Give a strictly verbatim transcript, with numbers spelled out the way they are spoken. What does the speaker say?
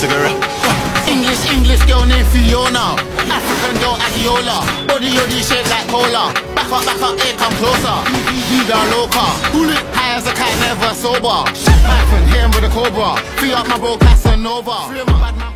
cigarette. English, English girl named Fiona. African girl Adiola. Body yoddy shaped like cola. Back up, back up, hey, come closer. Vida loca. High as a cat, never sober. Back from him with a cobra. Free up my bro Casanova.